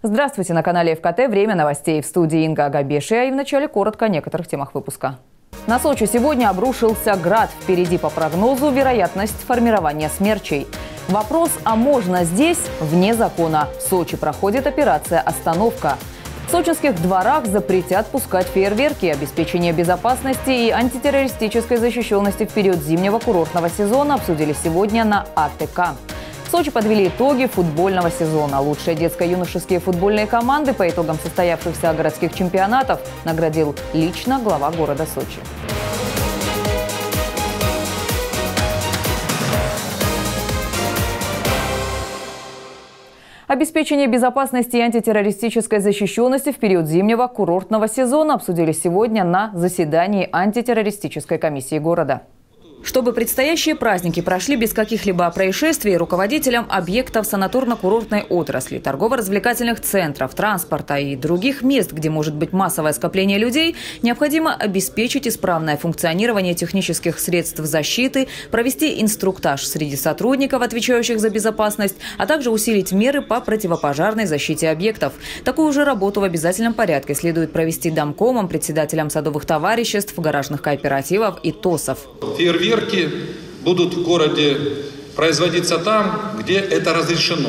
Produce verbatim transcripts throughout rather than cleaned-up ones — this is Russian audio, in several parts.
Здравствуйте, на канале ФКТ. Время новостей. В студии Инга Агабешия. И в начале коротко о некоторых темах выпуска. На Сочи сегодня обрушился град. Впереди по прогнозу вероятность формирования смерчей. Вопрос, а можно здесь вне закона? В Сочи проходит операция «Остановка». В сочинских дворах запретят пускать фейерверки. Обеспечение безопасности и антитеррористической защищенности в период зимнего курортного сезона обсудили сегодня на А Т К. В Сочи подвели итоги футбольного сезона. Лучшие детско-юношеские футбольные команды по итогам состоявшихся городских чемпионатов наградил лично глава города Сочи. Обеспечение безопасности и антитеррористической защищенности в период зимнего курортного сезона обсудили сегодня на заседании антитеррористической комиссии города. Чтобы предстоящие праздники прошли без каких-либо происшествий, руководителям объектов санаторно-курортной отрасли, торгово-развлекательных центров, транспорта и других мест, где может быть массовое скопление людей, необходимо обеспечить исправное функционирование технических средств защиты, провести инструктаж среди сотрудников, отвечающих за безопасность, а также усилить меры по противопожарной защите объектов. Такую же работу в обязательном порядке следует провести домкомам, председателям садовых товариществ, гаражных кооперативов и ТОСов. Фейерверки будут в городе производиться там, где это разрешено.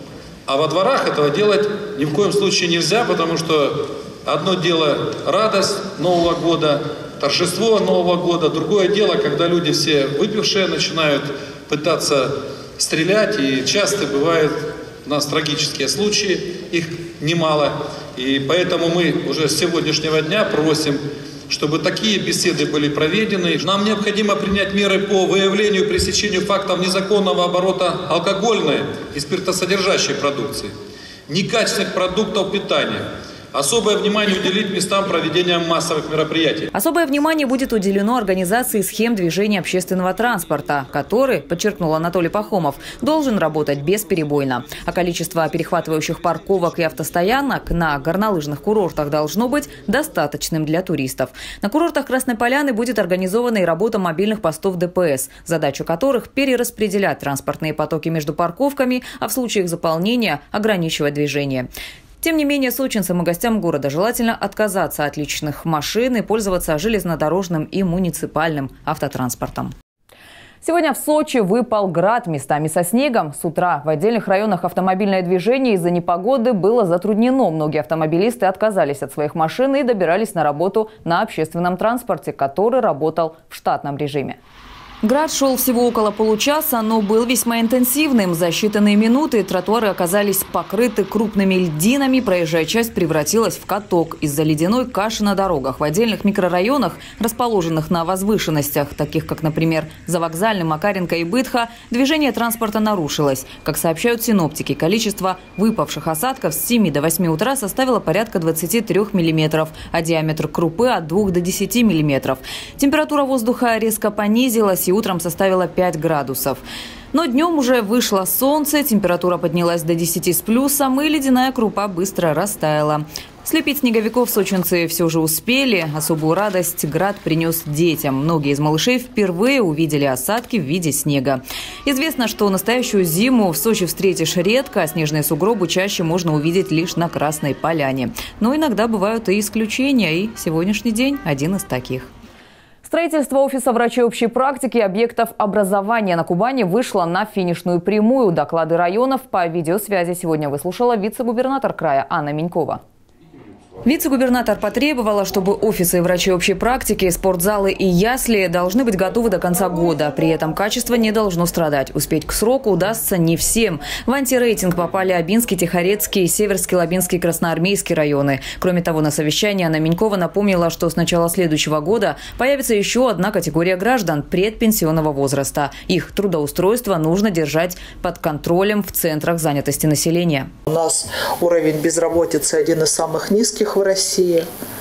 А во дворах этого делать ни в коем случае нельзя, потому что одно дело радость Нового года, торжество Нового года, другое дело, когда люди все выпившие начинают пытаться стрелять, и часто бывают у нас трагические случаи, их немало. И поэтому мы уже с сегодняшнего дня просим, чтобы такие беседы были проведены. Нам необходимо принять меры по выявлению и пресечению фактов незаконного оборота алкогольной и спиртосодержащей продукции, некачественных продуктов питания. Особое внимание уделить местам проведения массовых мероприятий. Особое внимание будет уделено организации схем движения общественного транспорта, который, подчеркнул Анатолий Пахомов, должен работать бесперебойно. А количество перехватывающих парковок и автостоянок на горнолыжных курортах должно быть достаточным для туристов. На курортах Красной Поляны будет организована и работа мобильных постов Д П С, задача которых перераспределять транспортные потоки между парковками, а в случаях заполнения ограничивать движение. Тем не менее, сочинцам и гостям города желательно отказаться от личных машин и пользоваться железнодорожным и муниципальным автотранспортом. Сегодня в Сочи выпал град, местами со снегом. С утра в отдельных районах автомобильное движение из-за непогоды было затруднено. Многие автомобилисты отказались от своих машин и добирались на работу на общественном транспорте, который работал в штатном режиме. Град шел всего около получаса, но был весьма интенсивным. За считанные минуты тротуары оказались покрыты крупными льдинами, проезжая часть превратилась в каток из-за ледяной каши на дорогах. В отдельных микрорайонах, расположенных на возвышенностях, таких как, например, Завокзальный, Макаренко и Бытха, движение транспорта нарушилось. Как сообщают синоптики, количество выпавших осадков с семи до восьми утра составило порядка двадцати трёх миллиметров, а диаметр крупы от двух до десяти миллиметров. Температура воздуха резко понизилась и утром составила пять градусов. Но днем уже вышло солнце, температура поднялась до десяти с плюсом, и ледяная крупа быстро растаяла. Слепить снеговиков сочинцы все же успели. Особую радость град принес детям. Многие из малышей впервые увидели осадки в виде снега. Известно, что настоящую зиму в Сочи встретишь редко, а снежные сугробы чаще можно увидеть лишь на Красной Поляне. Но иногда бывают и исключения, и сегодняшний день один из таких. Строительство офиса врачей общей практики и объектов образования на Кубани вышло на финишную прямую. Доклады районов по видеосвязи сегодня выслушала вице-губернатор края Анна Минькова. Вице-губернатор потребовала, чтобы офисы врачей общей практики, спортзалы и ясли должны быть готовы до конца года. При этом качество не должно страдать. Успеть к сроку удастся не всем. В антирейтинг попали Абинский, Тихорецкий, Северский, Лабинский, Красноармейский районы. Кроме того, на совещании Анна Минькова напомнила, что с начала следующего года появится еще одна категория граждан предпенсионного возраста. Их трудоустройство нужно держать под контролем в центрах занятости населения. У нас уровень безработицы один из самых низких в России.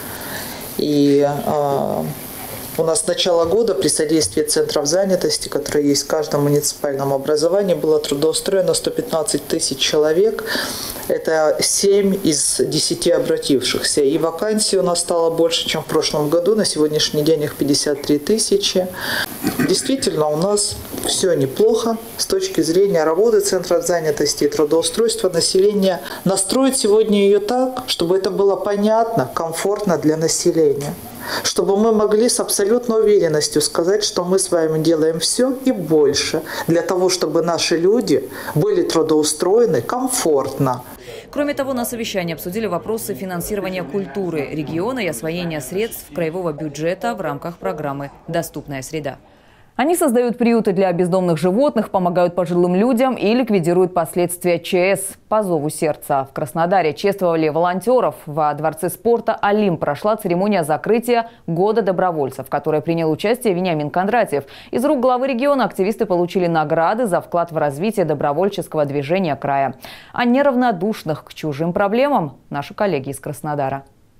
И э, у нас с начала года при содействии центров занятости, которые есть в каждом муниципальном образовании, было трудоустроено сто пятнадцать тысяч человек. Это семь из десяти обратившихся. И вакансий у нас стало больше, чем в прошлом году. На сегодняшний день их пятьдесят три тысячи. Действительно, у нас все неплохо с точки зрения работы центров занятости и трудоустройства населения. Настроить сегодня ее так, чтобы это было понятно, комфортно для населения. Чтобы мы могли с абсолютной уверенностью сказать, что мы с вами делаем все и больше для того, чтобы наши люди были трудоустроены комфортно. Кроме того, на совещании обсудили вопросы финансирования культуры региона и освоения средств краевого бюджета в рамках программы «Доступная среда». Они создают приюты для бездомных животных, помогают пожилым людям и ликвидируют последствия ЧС по зову сердца. В Краснодаре чествовали волонтеров. Во Дворце спорта «Олимп» прошла церемония закрытия Года добровольцев, в которой принял участие Вениамин Кондратьев. Из рук главы региона активисты получили награды за вклад в развитие добровольческого движения края. А неравнодушных к чужим проблемам наши коллеги из Краснодара.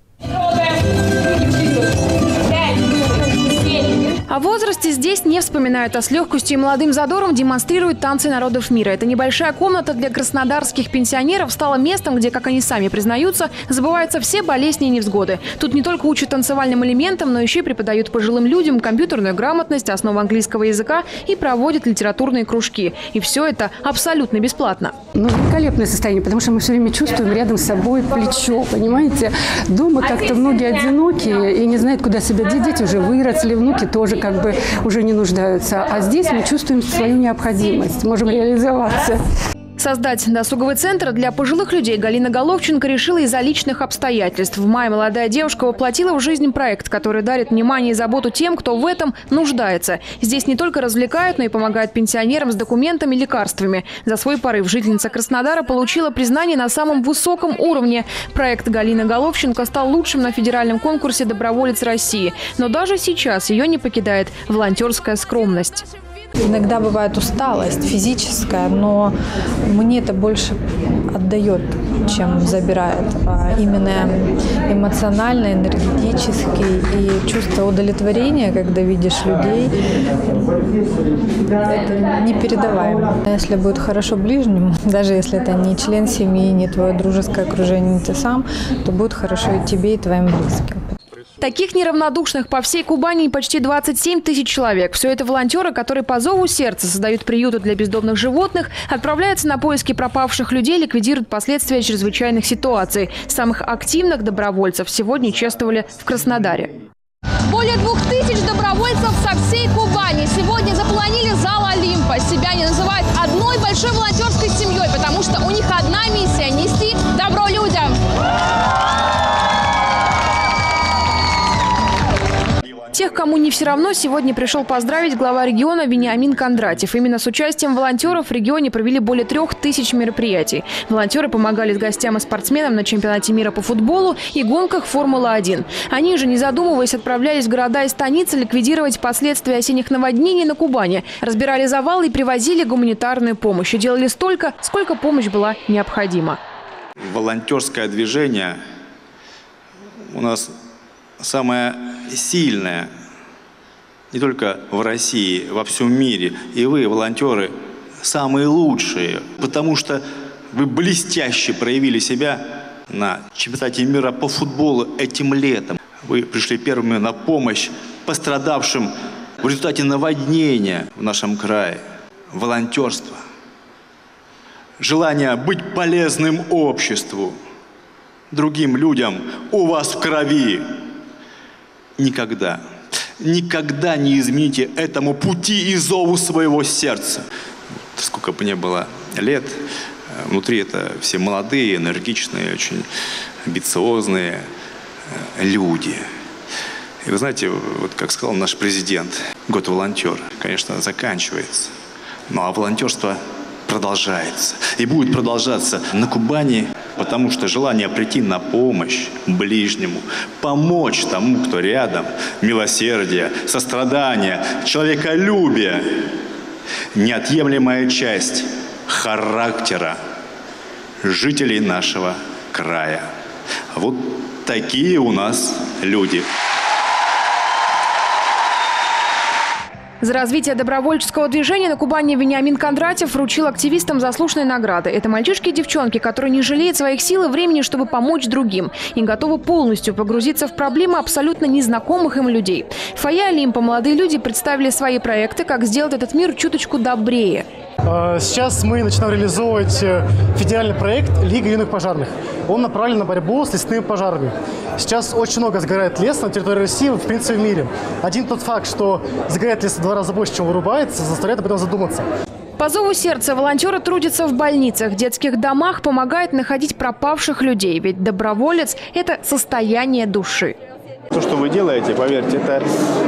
О возрасте здесь не вспоминают, а с легкостью и молодым задором демонстрируют танцы народов мира. Эта небольшая комната для краснодарских пенсионеров стала местом, где, как они сами признаются, забываются все болезни и невзгоды. Тут не только учат танцевальным элементам, но еще и преподают пожилым людям компьютерную грамотность, основы английского языка и проводят литературные кружки. И все это абсолютно бесплатно. Ну, великолепное состояние, потому что мы все время чувствуем рядом с собой плечо, понимаете? Дома как-то многие одинокие и не знают, куда себя деть. Дети уже выросли, внуки тоже как бы уже не нуждаются. А здесь мы чувствуем свою необходимость, можем реализоваться. Создать досуговый центр для пожилых людей Галина Головченко решила из-за личных обстоятельств. В мае молодая девушка воплотила в жизнь проект, который дарит внимание и заботу тем, кто в этом нуждается. Здесь не только развлекают, но и помогают пенсионерам с документами и лекарствами. За свой порыв жительница Краснодара получила признание на самом высоком уровне. Проект Галины Головченко стал лучшим на федеральном конкурсе «Доброволец России». Но даже сейчас ее не покидает волонтерская скромность. Иногда бывает усталость физическая, но мне это больше отдает, чем забирает. А именно эмоционально, энергетически и чувство удовлетворения, когда видишь людей, это непередаваемо. Если будет хорошо ближнему, даже если это не член семьи, не твое дружеское окружение, не ты сам, то будет хорошо и тебе, и твоим близким. Таких неравнодушных по всей Кубани почти двадцать семь тысяч человек. Все это волонтеры, которые по зову сердца создают приюты для бездомных животных, отправляются на поиски пропавших людей, ликвидируют последствия чрезвычайных ситуаций. Самых активных добровольцев сегодня чествовали в Краснодаре. Более двух тысяч добровольцев со всей Кубани сегодня заполонили зал Олимпа. Себя они называют одной большой волонтерской семьей, потому что у них одна миссия – нести добро людям. Тех, кому не все равно, сегодня пришел поздравить глава региона Вениамин Кондратьев. Именно с участием волонтеров в регионе провели более трех тысяч мероприятий. Волонтеры помогали гостям и спортсменам на чемпионате мира по футболу и гонках Формула один. Они же, не задумываясь, отправлялись в города и станицы ликвидировать последствия осенних наводнений на Кубани. Разбирали завалы и привозили гуманитарную помощь. И делали столько, сколько помощь была необходима. Волонтерское движение у нас самое сильное не только в России, во всем мире. И вы, волонтеры, самые лучшие, потому что вы блестяще проявили себя на чемпионате мира по футболу этим летом. Вы пришли первыми на помощь пострадавшим в результате наводнения в нашем крае. Волонтерство, желание быть полезным обществу, другим людям у вас в крови. Никогда, никогда не измените этому пути и зову своего сердца. Сколько бы ни было лет, внутри это все молодые, энергичные, очень амбициозные люди. И вы знаете, вот как сказал наш президент, год волонтера, конечно, заканчивается, ну а волонтерство продолжается и будет продолжаться на Кубани, потому что желание прийти на помощь ближнему, помочь тому, кто рядом, милосердие, сострадание, человеколюбие – неотъемлемая часть характера жителей нашего края. Вот такие у нас люди. За развитие добровольческого движения на Кубани Вениамин Кондратьев вручил активистам заслуженные награды. Это мальчишки и девчонки, которые не жалеют своих сил и времени, чтобы помочь другим. И готовы полностью погрузиться в проблемы абсолютно незнакомых им людей. В фойе Олимпа молодые люди представили свои проекты, как сделать этот мир чуточку добрее. Сейчас мы начинаем реализовывать федеральный проект «Лига юных пожарных». Он направлен на борьбу с лесными пожарами. Сейчас очень много сгорает лес на территории России, в принципе, в мире. Один тот факт, что сгорает лес в два раза больше, чем вырубается, заставляет об этом задуматься. По зову сердца волонтеры трудятся в больницах, детских домах, помогают находить пропавших людей. Ведь доброволец – это состояние души. То, что вы делаете, поверьте, это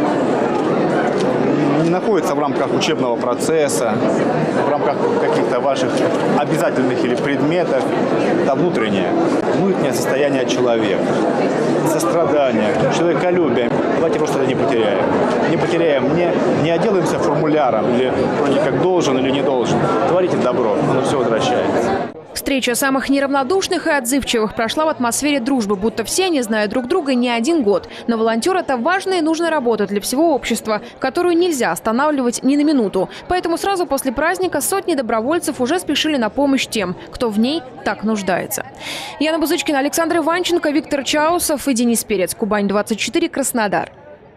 не находится в рамках учебного процесса, в рамках каких-то ваших обязательных или предметов. Это внутреннее, внутреннее состояние человека, сострадание, человеколюбие. Давайте просто это не потеряем. Не потеряем, не, не отделаемся формуляром, или вроде как должен или не должен. Творите добро, оно все возвращается. Встреча самых неравнодушных и отзывчивых прошла в атмосфере дружбы, будто все они знают друг друга не один год. Но волонтер – это важная и нужная работа для всего общества, которую нельзя останавливать ни на минуту. Поэтому сразу после праздника сотни добровольцев уже спешили на помощь тем, кто в ней так нуждается. Яна Бузычкина, Александр Иванченко, Виктор Чаусов и Денис Перец. Кубань двадцать четыре, Краснодар.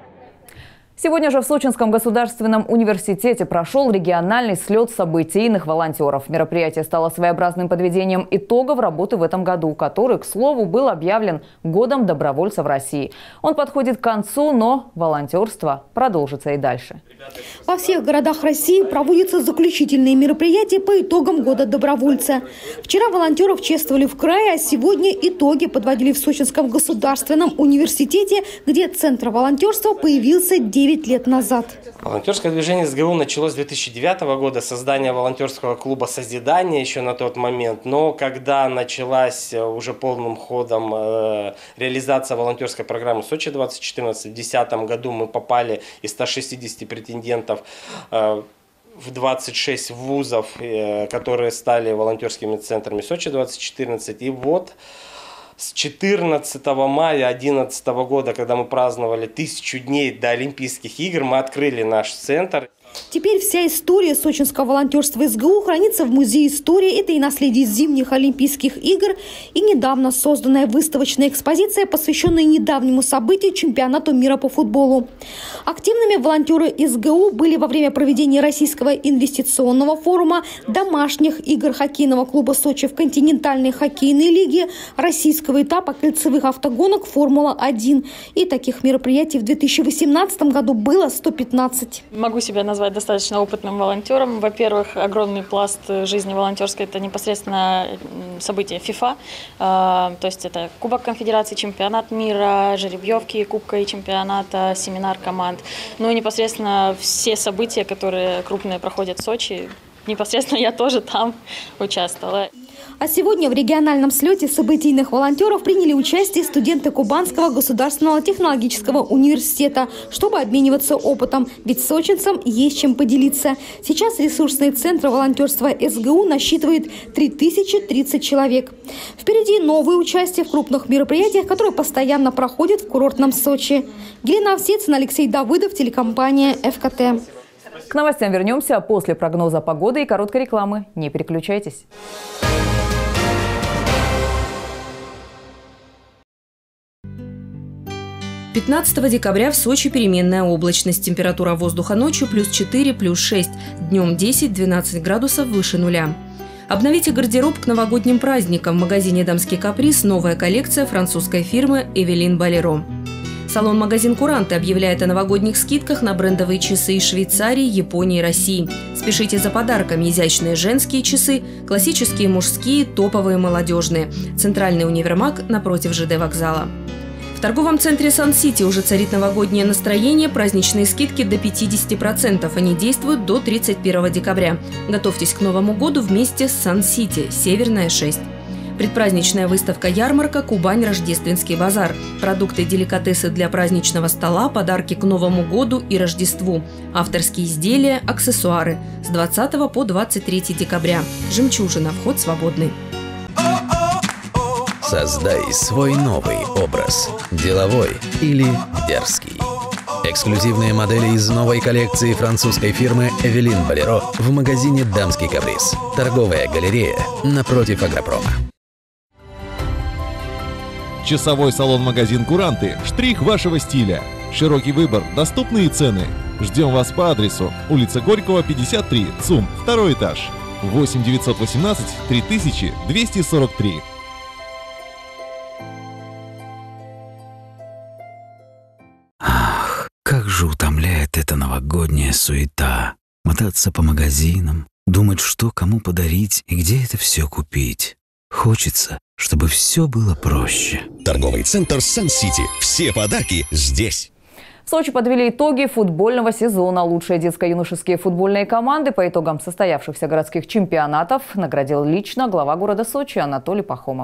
Сегодня же в Сочинском государственном университете прошел региональный слет событийных волонтеров. Мероприятие стало своеобразным подведением итогов работы в этом году, который, к слову, был объявлен годом добровольца в России. Он подходит к концу, но волонтерство продолжится и дальше. Во всех городах России проводятся заключительные мероприятия по итогам года добровольца. Вчера волонтеров чествовали в крае, а сегодня итоги подводили в Сочинском государственном университете, где Центр волонтерства появился девять лет назад. Волонтерское движение СГУ началось с две тысячи девятого года, создание волонтерского клуба «Созидание» еще на тот момент. Но когда началась уже полным ходом э, реализация волонтерской программы «Сочи двадцать четырнадцать», в две тысячи десятом году мы попали из ста шестидесяти претендентов э, в двадцать шесть вузов, э, которые стали волонтерскими центрами «Сочи двадцать четырнадцать». И вот с четырнадцатого мая две тысячи одиннадцатого года, когда мы праздновали тысячу дней до Олимпийских игр, мы открыли наш центр. Теперь вся история сочинского волонтерства СГУ хранится в Музее истории. Это и наследие зимних Олимпийских игр, и недавно созданная выставочная экспозиция, посвященная недавнему событию чемпионату мира по футболу. Активными волонтеры СГУ были во время проведения Российского инвестиционного форума, домашних игр хоккейного клуба «Сочи» в континентальной хоккейной лиге, российского этапа кольцевых автогонок «Формула один». И таких мероприятий в две тысячи восемнадцатом году было сто пятнадцать. Могу себя назвать достаточно опытным волонтером. Во-первых, огромный пласт жизни волонтерской – это непосредственно события ФИФА. То есть это Кубок Конфедерации, чемпионат мира, жеребьевки Кубка и чемпионата, семинар команд. Ну и непосредственно все события, которые крупные проходят в Сочи, непосредственно я тоже там участвовала. А сегодня в региональном слете событийных волонтеров приняли участие студенты Кубанского государственного технологического университета, чтобы обмениваться опытом. Ведь сочинцам есть чем поделиться. Сейчас ресурсный центр волонтерства СГУ насчитывает три тысячи тридцать человек. Впереди новые участия в крупных мероприятиях, которые постоянно проходят в курортном Сочи. Елена Овсецина, Алексей Давыдов, телекомпания ФКТ. К новостям вернемся после прогноза погоды и короткой рекламы. Не переключайтесь. пятнадцатого декабря в Сочи переменная облачность. Температура воздуха ночью плюс четыре, плюс шесть. Днем десять-двенадцать градусов выше нуля. Обновите гардероб к новогодним праздникам. В магазине «Дамский каприз» новая коллекция французской фирмы «Эвелин Болеро». Салон-магазин «Куранты» объявляет о новогодних скидках на брендовые часы из Швейцарии, Японии и России. Спешите за подарками: изящные женские часы, классические мужские, топовые молодежные. Центральный универмаг напротив ЖД вокзала. В торговом центре «Сан-Сити» уже царит новогоднее настроение, праздничные скидки до пятидесяти процентов. Они действуют до тридцать первого декабря. Готовьтесь к Новому году вместе с «Сан-Сити», Северная, шесть. Предпраздничная выставка-ярмарка «Кубань. Рождественский базар». Продукты и деликатесы для праздничного стола, подарки к Новому году и Рождеству. Авторские изделия, аксессуары. С двадцатого по двадцать третье декабря. Жемчужина. Вход свободный. Создай свой новый образ. Деловой или дерзкий. Эксклюзивные модели из новой коллекции французской фирмы «Эвелин Болеро» в магазине «Дамский каприз». Торговая галерея напротив Агропрома. Часовой салон-магазин «Куранты» – штрих вашего стиля. Широкий выбор, доступные цены. Ждем вас по адресу: улица Горького, пятьдесят три, ЦУМ, второй этаж. восемь девятьсот восемнадцать три тысячи двести сорок три. Ах, как же утомляет эта новогодняя суета. Мотаться по магазинам, думать, что кому подарить и где это все купить. Хочется, чтобы все было проще. Торговый центр Сан-Сити. Все подарки здесь. В Сочи подвели итоги футбольного сезона. Лучшие детско-юношеские футбольные команды по итогам состоявшихся городских чемпионатов наградил лично глава города Сочи Анатолий Пахомов.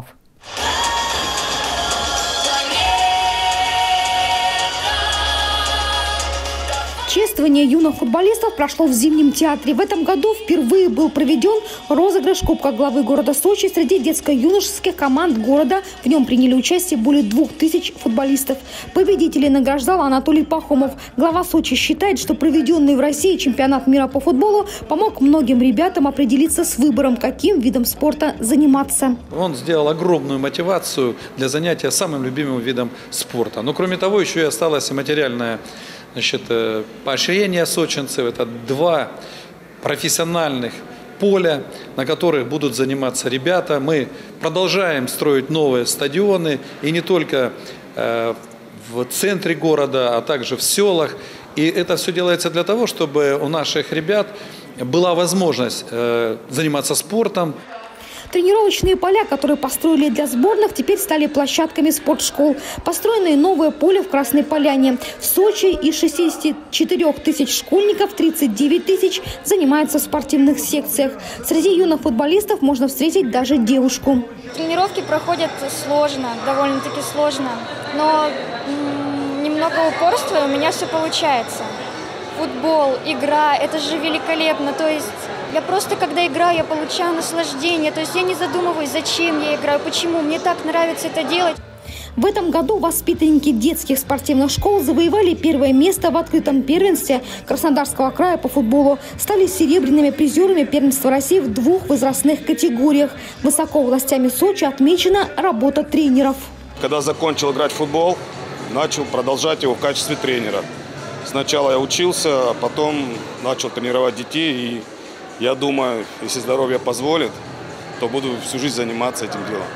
Чествование юных футболистов прошло в Зимнем театре. В этом году впервые был проведен розыгрыш Кубка главы города Сочи среди детско-юношеских команд города. В нем приняли участие более двух тысяч футболистов. Победителей награждал Анатолий Пахомов. Глава Сочи считает, что проведенный в России чемпионат мира по футболу помог многим ребятам определиться с выбором, каким видом спорта заниматься. Он сделал огромную мотивацию для занятия самым любимым видом спорта. Но кроме того, еще и осталась и материальная, значит, поощрение сочинцев. Это два профессиональных поля, на которых будут заниматься ребята. Мы продолжаем строить новые стадионы, и не только э, в центре города, а также в селах. И это все делается для того, чтобы у наших ребят была возможность э, заниматься спортом. Тренировочные поля, которые построили для сборных, теперь стали площадками спортшкол. Построено новое поле в Красной Поляне. В Сочи из шестидесяти четырёх тысяч школьников тридцать девять тысяч занимаются в спортивных секциях. Среди юных футболистов можно встретить даже девушку. Тренировки проходят сложно, довольно-таки сложно. Но м- немного упорства, и у меня все получается. Футбол, игра – это же великолепно. То есть я просто, когда играю, я получаю наслаждение. То есть я не задумываюсь, зачем я играю, почему. Мне так нравится это делать. В этом году воспитанники детских спортивных школ завоевали первое место в открытом первенстве Краснодарского края по футболу. Стали серебряными призерами первенства России в двух возрастных категориях. Высоко властями Сочи отмечена работа тренеров. Когда закончил играть в футбол, начал продолжать его в качестве тренера. Сначала я учился, а потом начал тренировать детей. И я думаю, если здоровье позволит, то буду всю жизнь заниматься этим делом.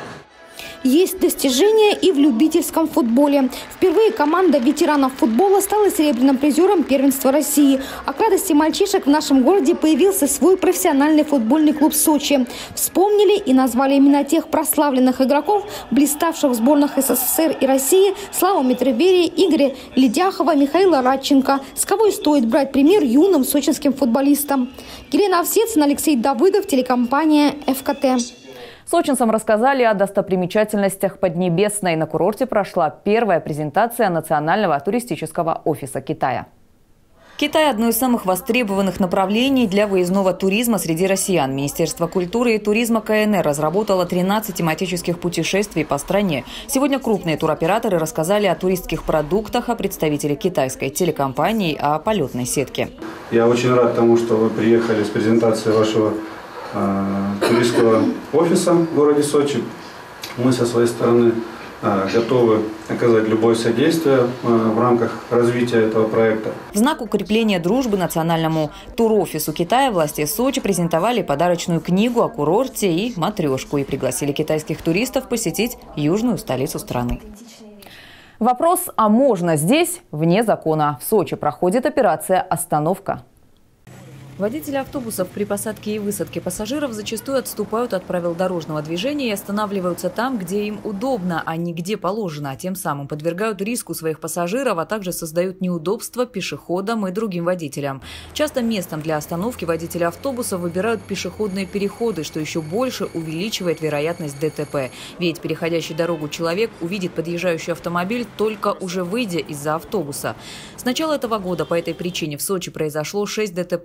Есть достижения и в любительском футболе. Впервые команда ветеранов футбола стала серебряным призером первенства России. А к радости мальчишек в нашем городе появился свой профессиональный футбольный клуб Сочи. Вспомнили и назвали имена тех прославленных игроков, блиставших в сборных СССР и России: Славу Митребери, Игоря Ледяхова, Михаила Радченко. С кого и стоит брать пример юным сочинским футболистам. Елена Овсецина, Алексей Давыдов, телекомпания эф ка тэ. Сочинцам рассказали о достопримечательностях Поднебесной. На курорте прошла первая презентация Национального туристического офиса Китая. Китай – одно из самых востребованных направлений для выездного туризма среди россиян. Министерство культуры и туризма ка эн эр разработало тринадцать тематических путешествий по стране. Сегодня крупные туроператоры рассказали о туристских продуктах, о представителях китайской телекомпании, о полетной сетке. Я очень рад тому, что вы приехали с презентацией вашего э, туристского офиса в городе Сочи. Мы со своей стороны готовы оказать любое содействие в рамках развития этого проекта. В знак укрепления дружбы национальному турофису Китая власти Сочи презентовали подарочную книгу о курорте и матрешку и пригласили китайских туристов посетить южную столицу страны. Вопрос: а можно здесь вне закона? В Сочи проходит операция «Остановка». Водители автобусов при посадке и высадке пассажиров зачастую отступают от правил дорожного движения и останавливаются там, где им удобно, а не где положено. Тем самым подвергают риску своих пассажиров, а также создают неудобства пешеходам и другим водителям. Часто местом для остановки водители автобусов выбирают пешеходные переходы, что еще больше увеличивает вероятность дэ тэ пэ. Ведь переходящий дорогу человек увидит подъезжающий автомобиль, только уже выйдя из-за автобуса. С начала этого года по этой причине в Сочи произошло шесть дэ тэ пэ. Шесть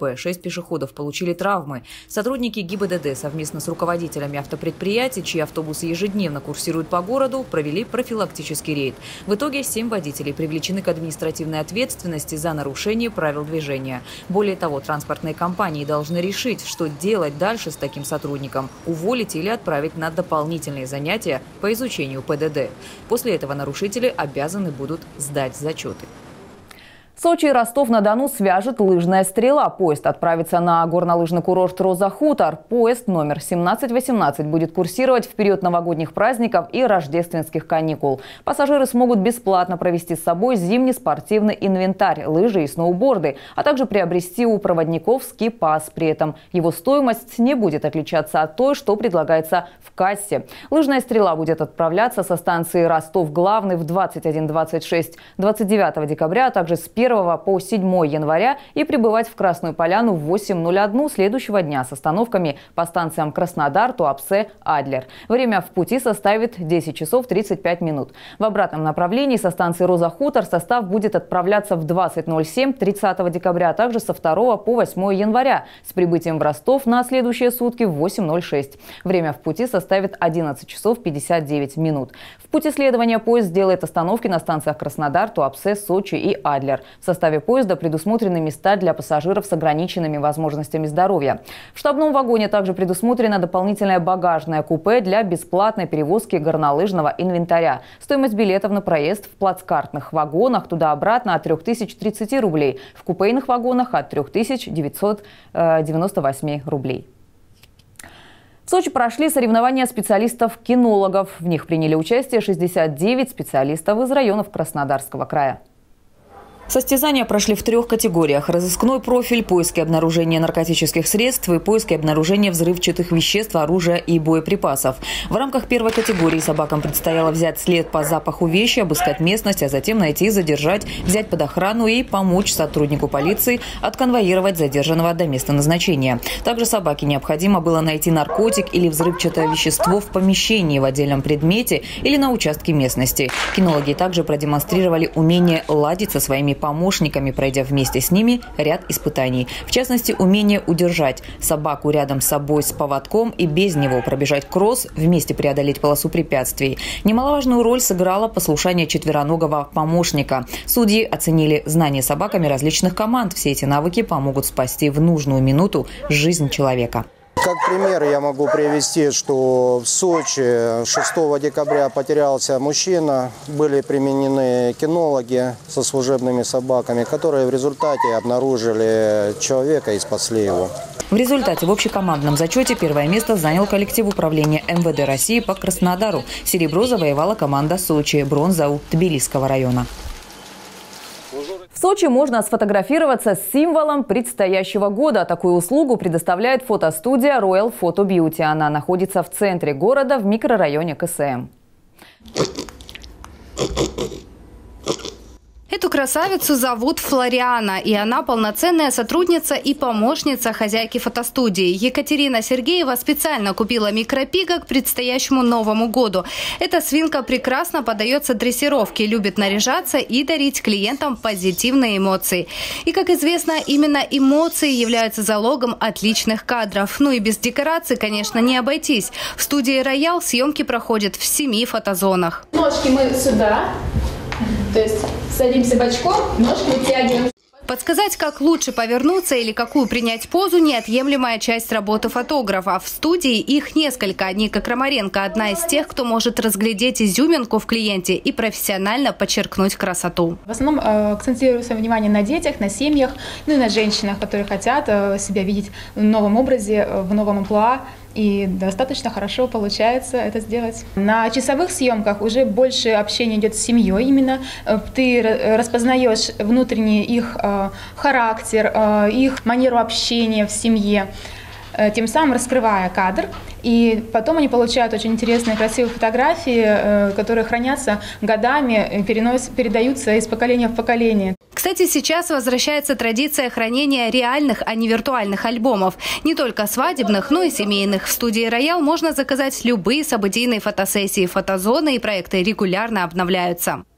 пешеходов получили травмы. Сотрудники ГИБДД совместно с руководителями автопредприятий, чьи автобусы ежедневно курсируют по городу, провели профилактический рейд. В итоге семь водителей привлечены к административной ответственности за нарушение правил движения. Более того, транспортные компании должны решить, что делать дальше с таким сотрудником – уволить или отправить на дополнительные занятия по изучению ПДД. После этого нарушители обязаны будут сдать зачеты. Сочи и Ростов-на-Дону свяжет лыжная стрела. Поезд отправится на горнолыжный курорт «Роза-Хутор». Поезд номер семнадцать восемнадцать будет курсировать в период новогодних праздников и рождественских каникул. Пассажиры смогут бесплатно провести с собой зимний спортивный инвентарь, лыжи и сноуборды, а также приобрести у проводников ски-пас. При этом его стоимость не будет отличаться от той, что предлагается в кассе. Лыжная стрела будет отправляться со станции Ростов-Главный в двадцать один двадцать шесть двадцать девятого декабря, а также с первого по седьмое января и прибывать в Красную Поляну в восемь ноль один следующего дня с остановками по станциям Краснодар, Туапсе, Адлер. Время в пути составит десять часов тридцать пять минут. В обратном направлении со станции Роза-Хутор состав будет отправляться в двадцать ноль семь тридцатого декабря, а также со второго по восьмое января с прибытием в Ростов на следующие сутки в восемь ноль шесть. Время в пути составит одиннадцать часов пятьдесят девять минут. В пути следования поезд сделает остановки на станциях Краснодар, Туапсе, Сочи и Адлер. В составе поезда предусмотрены места для пассажиров с ограниченными возможностями здоровья. В штабном вагоне также предусмотрено дополнительное багажное купе для бесплатной перевозки горнолыжного инвентаря. Стоимость билетов на проезд в плацкартных вагонах туда-обратно от трёх тысяч тридцати рублей, в купейных вагонах от трёх тысяч девятисот девяноста восьми рублей. В Сочи прошли соревнования специалистов-кинологов. В них приняли участие шестьдесят девять специалистов из районов Краснодарского края. Состязания прошли в трех категориях – разыскной профиль, поиски обнаружения наркотических средств и поиски обнаружения взрывчатых веществ, оружия и боеприпасов. В рамках первой категории собакам предстояло взять след по запаху вещи, обыскать местность, а затем найти, задержать, взять под охрану и помочь сотруднику полиции отконвоировать задержанного до места назначения. Также собаке необходимо было найти наркотик или взрывчатое вещество в помещении, в отдельном предмете или на участке местности. Кинологи также продемонстрировали умение ладить со своими помощниками, пройдя вместе с ними ряд испытаний. В частности, умение удержать собаку рядом с собой с поводком и без него пробежать кросс, вместе преодолеть полосу препятствий. Немаловажную роль сыграло послушание четвероногого помощника. Судьи оценили знания собаками различных команд. Все эти навыки помогут спасти в нужную минуту жизнь человека. Как пример я могу привести, что в Сочи шестого декабря потерялся мужчина. Были применены кинологи со служебными собаками, которые в результате обнаружили человека и спасли его. В результате в общекомандном зачете первое место занял коллектив управления эм вэ дэ России по Краснодару. Серебро завоевала команда Сочи, бронза у Тбилисского района. В Сочи можно сфотографироваться с символом предстоящего года. Такую услугу предоставляет фотостудия Royal Photo Beauty. Она находится в центре города в микрорайоне ка эс эм. Эту красавицу зовут Флориана, и она полноценная сотрудница и помощница хозяйки фотостудии. Екатерина Сергеева специально купила микропига к предстоящему Новому году. Эта свинка прекрасно поддается дрессировке, любит наряжаться и дарить клиентам позитивные эмоции. И, как известно, именно эмоции являются залогом отличных кадров. Ну и без декораций, конечно, не обойтись. В студии «Роял» съемки проходят в семи фотозонах. Ножки мы сюда. То есть садимся бочком, ножки вытягиваем. Подсказать, как лучше повернуться или какую принять позу – неотъемлемая часть работы фотографа. В студии их несколько. Ника Крамаренко – одна из тех, кто может разглядеть изюминку в клиенте и профессионально подчеркнуть красоту. В основном э, акцентирую свое внимание на детях, на семьях, ну и на женщинах, которые хотят э, себя видеть в новом образе, в новом амплуа. И достаточно хорошо получается это сделать. На часовых съемках уже больше общения идет с семьей именно. Ты распознаешь внутренний их характер, их манеру общения в семье, тем самым раскрывая кадр. И потом они получают очень интересные, красивые фотографии, которые хранятся годами, перенос, передаются из поколения в поколение. Кстати, сейчас возвращается традиция хранения реальных, а не виртуальных альбомов. Не только свадебных, но и семейных. В студии «Роял» можно заказать любые событийные фотосессии. Фотозоны и проекты регулярно обновляются.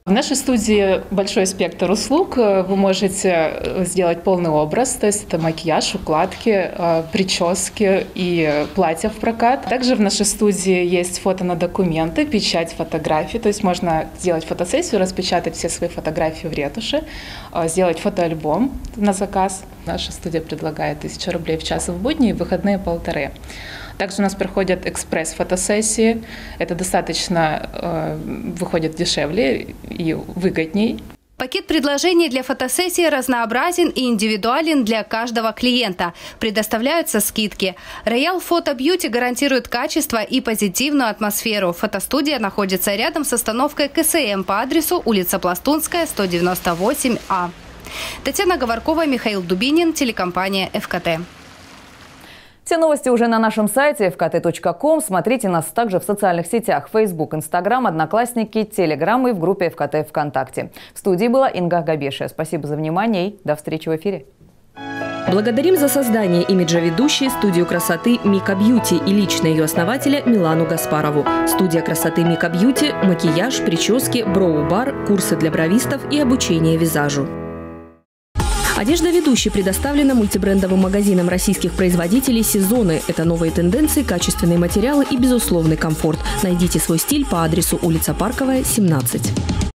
В нашей студии большой спектр услуг. Вы можете сделать полный образ, то есть это макияж, укладки, прически и платья в прокат. Также в нашей студии есть фото на документы, печать фотографий, то есть можно сделать фотосессию, распечатать все свои фотографии в ретуши, сделать фотоальбом на заказ. Наша студия предлагает тысячу рублей в час в будни и в выходные полторы. Также у нас проходят экспресс-фотосессии. Это достаточно э, выходит дешевле и выгодней. Пакет предложений для фотосессии разнообразен и индивидуален для каждого клиента. Предоставляются скидки. Royal Photo Beauty гарантирует качество и позитивную атмосферу. Фотостудия находится рядом с остановкой ка эс эм по адресу улица Пластунская, сто девяносто восемь А. Татьяна Говоркова, Михаил Дубинин, телекомпания эф ка тэ. Все новости уже на нашем сайте эф ка тэ точка ком. Смотрите нас также в социальных сетях: Facebook, Instagram, Одноклассники, Telegram и в группе эф ка тэ ВКонтакте. В студии была Инга Габешия. Спасибо за внимание и до встречи в эфире. Благодарим за создание имиджа ведущей студию красоты Мика Бьюти и лично ее основателя Милану Гаспарову. Студия красоты Мика Бьюти – макияж, прически, броу-бар, курсы для бровистов и обучение визажу. Одежда ведущей предоставлена мультибрендовым магазином российских производителей «Сезоны». Это новые тенденции, качественные материалы и безусловный комфорт. Найдите свой стиль по адресу улица Парковая, семнадцать.